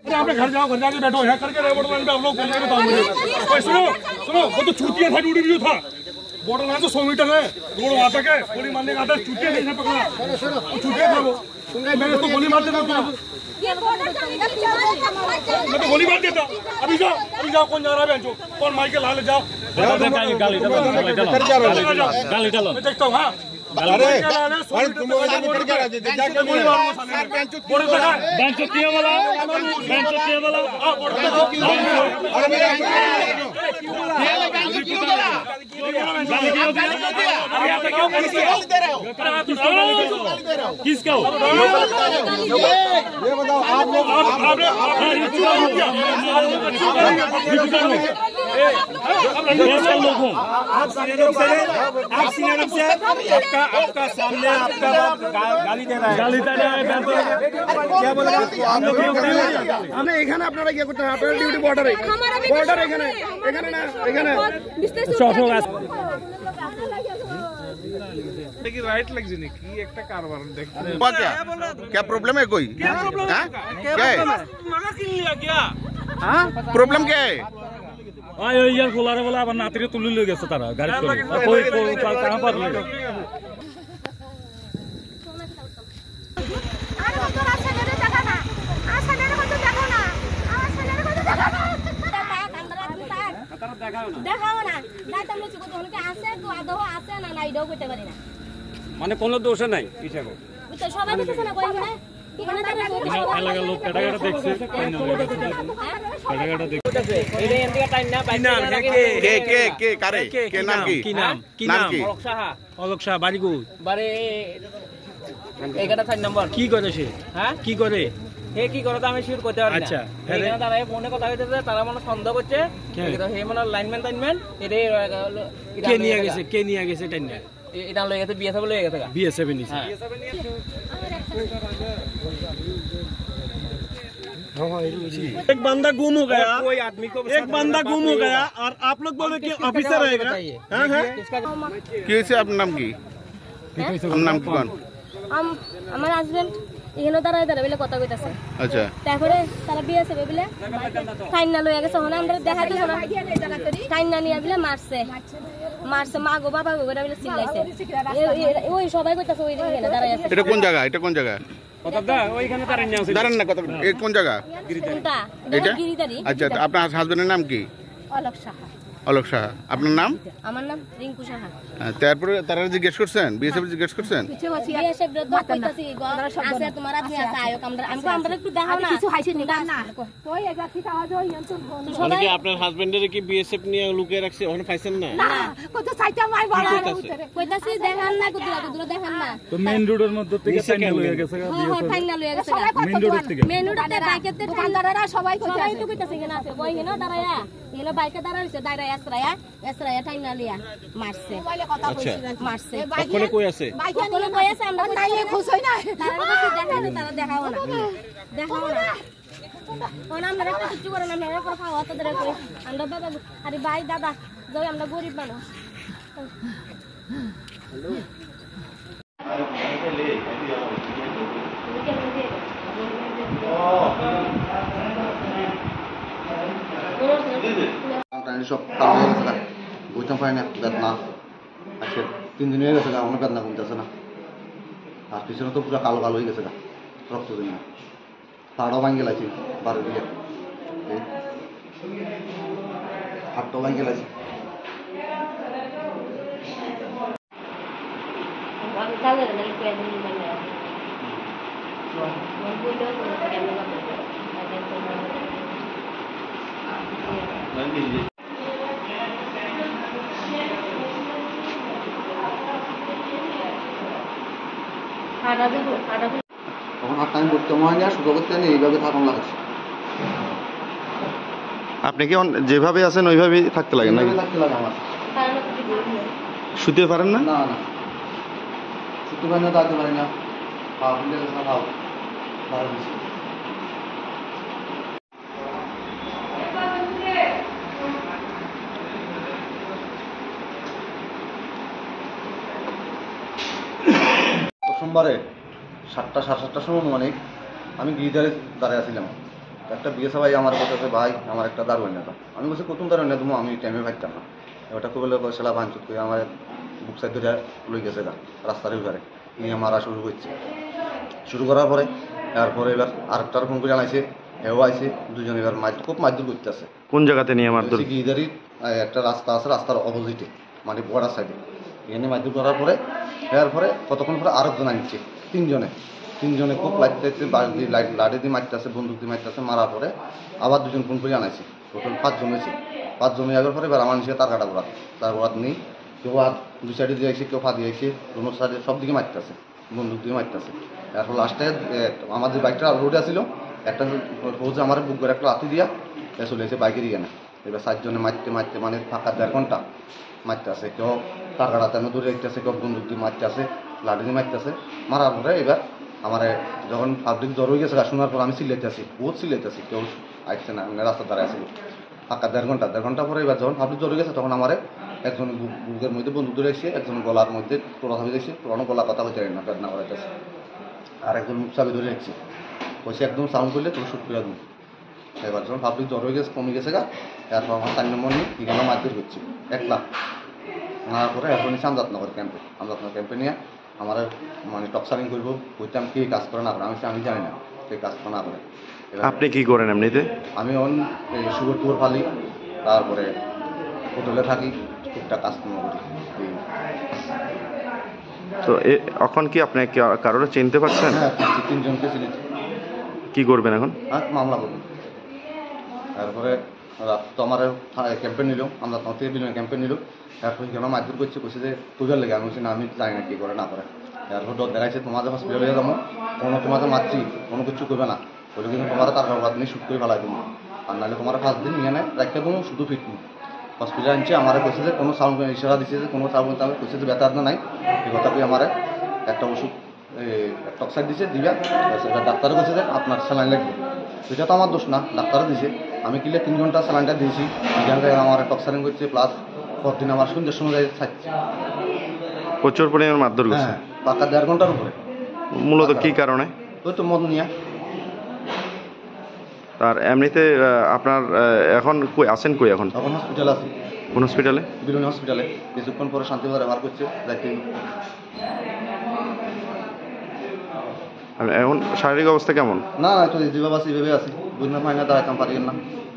आप घर जाओ, घर जाके बैठो, यहाँ करके रहे बॉर्डर लाइन पे आप लोग सुनो सुनो, वो तो चूतिया था, ड्यूटी भी था। बॉर्डर लाइन तो 100 मीटर है, रोड वहाँ तक है, गोली मारने का आता है, चूतिया नहीं पकड़ा, वो चूतिया था वो। मैंने तो गोली मार देता, मैं तो गोली मार देता। अभी जाओ, कौन जा रहा है बेंचो, कौन माइक ला ले, जाओ गाली डालो, मैं देखता हूँ। हाँ अरे किसका हो? ये बताओ आप लोग आपका सामने आपका गाली दे रहा है, क्या बोला हम लोग हमें এখানে আপনারা কি করতে আপনারা ডিউটি বর্ডারে এখানে না এখানে देखिए राइट लग जाने की एक कारबार देखते क्या प्रॉब्लम है कोई? क्या है मगा किन लिया क्या? प्रॉब्लम क्या है? यार खोलारे वाला अब नातरी तुली ले गए तारा गाड़ी कोई कहां पर ले মানে কোনো দোষ নাই ইচ্ছাকো সবাই দেখতেছ না কই না এলাকার লোক কাটাকাটা দেখছে কাটাকাটা দেখছে এই এন্ডিয়া টাইম না বাইনা কে কারে কে নাম কি নাম অলক শাহ বাড়ি কো বারে 11 নম্বর কি করে সে হ্যাঁ কি করে হে কি করে তো আমি শিওর করতে পারি না। আচ্ছা এখানে তারা ফোনে কথা হইতেছে, তারা মনে সন্দেহ করছে হে মনে লাইনম্যান এটাই কে নিয়ে গেছে টাইনা এটা লয়ে গেছে বিএসএফ লয়ে গেছে BSF নিছে एक बंदा गुम हो गया, कोई आदमी को एक बंदा गुम हो गया और आप लोग बोले कि ऑफिसर रहेगा। कैसे आपका नाम की नाम की कौन? আমার হাজবেন্ড এখানে দাঁড়ায় বলে কথা কইতাছে। আচ্ছা তারপরে তারা বিএসএফ বলে ফাইন না লইয়া গেছে, হন আমরা দেখাইতো না ফাইন না নিয়া বলে মারছে মা গো বাবা গো বলে চিল্লাইছে। ওই সবাই কইতাছে ওই এখানে দাঁড়ায় আছে। এটা কোন জায়গা কথা ওইখানে দাঁড়ান না কথা কোন জায়গা এটা গিরিদারি। আচ্ছা আপনার হাজবেন্ডের নাম কি? অলক সাহা। আপনার নাম? আমার নাম রিঙ্কু সাহা। তারপরে তারা জিজ্ঞেস করছেন বিএসএফ জিজ্ঞেস করছেন বিএসএফ রে দর কইতাছি আছে তোমার আছে আয়ো আমরা একটু দেখাও না কিছু হাইছে নি না কই এগা ঠিক আওয়াজ হই মানে কি আপনার হাজবেন্ডের কি বিএসএফ নিয়ে লুকিয়ে রাখছে ওখানে পাইছেন না? না কত সাইটা মাই বড় কইতাছি দেখান না কত দেখান না তো মেইন রোডের মধ্যে থেকে টাইনা লয়ে গেছে হ্যাঁ টাইনা লয়ে গেছে মেইন রোডে বাইকেতে দোকানদাররা সবাই কইতাছে এখানে আছে কই এখানে দাঁড়ায়া এখানে বাইকে দাঁড়াইছে দাঁড়ায় এসরায়া টাইনা লিয়া মারছে। আচ্ছা মারছে কোনে কই আছে কোনে কই আছে আমরা নাই খুশ হই না তারা দেখাও না ওনা আমরা কিছু করে না আমরা কথা হতো ধরে কই আমরা বাবা আরে ভাই দাদা যাই আমরা গরিব মানুষ। সব কালো হয়ে গেছে বুঝতে পারি না বেদনা আজকে 3 দিন হয়ে গেছে অনেক বেদনা কমতেছে না আর পিছনে তো পুরো কালো হয়ে গেছে রক্ত জন্য পাড়াও ভাঙে গেছে বারো দিকে হাতটাও ভাঙে গেছে। তখন হাতটা আমি করতে হয় না সুযোগ করতে নেই এইভাবে থাকুন লাগছে। আপনি কি যেভাবে আছেন ওইভাবেই থাকতে লাগে নাকি? থাকতে লাগে আমার শুতে পারেন না? না শুতে পারি না দাঁড়াতে পারি না খাওয়া ফেলে গেছে না খাও বারো দিচ্ছি। সোমবারে 7টা সাড়ে 7টার সময় অনেক আমি গিরিধারে দাঁড়িয়ে আছিলাম একটা বিয়ে সবাই আমার বলতেছে ভাই আমার একটা দারু এনে দাও। আমি বলছি প্রথম দারু এনে দেবো, আমি টাইমে ভাবতাম না। ওটা কবলে সেলা ভাঙচুর করে আমার বুক সাইড ধরে লই গেছে গা রাস্তার ঘরে নিয়ে মারা শুরু করছে। শুরু করার পরে তারপরে এবার আরেকটার ফোন করে জানাইছে, এও আইছে, দুজন এবার খুব মারধর করতেছে। কোন জায়গাতে নিয়ে মারধর? ইদারি একটা রাস্তা আছে, রাস্তার অপোজিটে মানে বর্ডার সাইডে। এখানে মারধর করার পরে এরপরে কতক্ষণ পরে আরেকজন আনছে, তিনজনে খুব লাঠি দিয়ে মারতেছে, বন্দুক দিয়ে মারতেছে। মারার পরে আবার দুজন ফোন করে জানাইছে, টোটাল 5 জন হয়েছে। 5 জন যাওয়ার পরে এবার আমার নিচে তার কাটা পড়া, তার পড়াত নেই। কেউ হাত দুই সাইডে দিয়ে আইছে, কেউ ফাঁদি আইছে, দুনো সাইডে সব দিকে মারতেছে, বন্দুক দিয়ে মারতেছে। এরপর লাস্টে আমার যে বাইকটা রোডে আসছিল, একটা পৌঁছে আমার বুক করে একটা লাথি দিয়া চলে এসে বাইকে দিয়ে না। এবার 4 জনে মারতে মানে ফাঁকা 1.5 ঘন্টা মারতে আসে। কেউ তার কাটা তেমন দূরে রাখতেছে, কেউ বন্দুক দিয়ে মারতে আসে, লাঠি দিয়ে মারতেছে। মারার পরে এবার আমার যখন পাবলিক জ্বর হয়ে গেছে শোনার পর আমি চিল্লাইতেছি, বহুত চিল্লাইতেছি, কেউ আসছে না, মানে রাস্তা দ্বারা আসছিল ফাঁকা 1.5 ঘন্টা পরে। এবার যখন পাবলিক জ্বর হয়ে গেছে তখন আমার একজন বুকের মধ্যে বন্দুক ধরে এসে, একজন গলার মধ্যে তোলা ধরে এসে, পুরানো গলা কথা হইতে না, বেদনা করাইতেছে। আর একজন মুখ চাবি ধরে রেখেছে, বসে একদম সাউন্ড করলে তোর শুট করে দেবো। এবার যখন পাবলিক জ্বর হয়ে গেছে, কমে গেছে গা, এরপর আমার 4 নম্বর নিয়ে এখানে মারধর করছি 1 লাখ। মারার পরে এরপর নিচ্ছে আমজাদনগর ক্যাম্পে নিয়ে আমার মানে টক্সারিং করবো, বলতাম কে কাজ করে না করে। আমি জানি না কে কাজ করে না করে। আপনি কি করেন এমনিতে? আমি সুগর টুগর ফালি, তারপরে হোটেলে থাকি, টুকটাক কাজকর্ম করি। তো এখন কি আপনি কারোর চিনতে পারছেন? হ্যাঁ, 3 জনকে চিনেছি। কি করবেন এখন? হ্যাঁ, মামলা করবো। তারপরে তো আমার ক্যাম্পেন নিল, আমরা থেকে বিলিয়ন ক্যাম্পেন নিল। তারপর কেন মারধর করছে, কইছে যে পূজার লেগে। আমি বলছি না, আমি জানি না কী করে না করে। তারপর ডর দেখাইছে, তোমাদের হসপিটালে যাবো, তোমাদের মারছি, কোনো কিছু করবে না, বলে কিন্তু তোমার তার কারবার নিয়ে শুট করে ফেলাই দেবো, আর নাহলে তোমার 5 দিন নিয়ে নেয় রাখতে দেবো, শুধু ফিটনি। হসপিটালে আনছে, আমার কইছে যে কোনো সাউন্ড ইশারা দিচ্ছে যে কোনো সাউন্ড, আমি কইছে যে ব্যথা নাই। এই কথা কই আমার একটা ওষুধ টক্সাইড দিছে দিবা। ডাক্তারও কইছে যে আপনার স্যালাইন লাগবে। সেটা তো আমার দোষ না, ডাক্তারও দিছে। আমি কিলে 3 ঘন্টা স্যালাইনটা দিয়েছি, এখানে আমার টক্সারিং করছে, প্লাস পরদিন আমার সন্ধ্যের সময় যাই থাকছে। প্রচুর পরিমাণ মারধর করছে? হ্যাঁ, পাকা 1.5 ঘন্টার উপরে। মূলত কি কারণে? ওই তো মদ নিয়ে। আর এমনিতে আপনার এখন কই আছেন? কই এখন? তখন হসপিটালে আছি। কোন হসপিটালে? বিলুনি হসপিটালে। কিছুক্ষণ পরে শান্তিবাজার ব্যবহার করছে, যাইতে এখন শারীরিক অবস্থা কেমন? না, তো যেভাবে আছি ভেবে আছি, বুঝতে পারি না, দাঁড়াইতাম পারি না।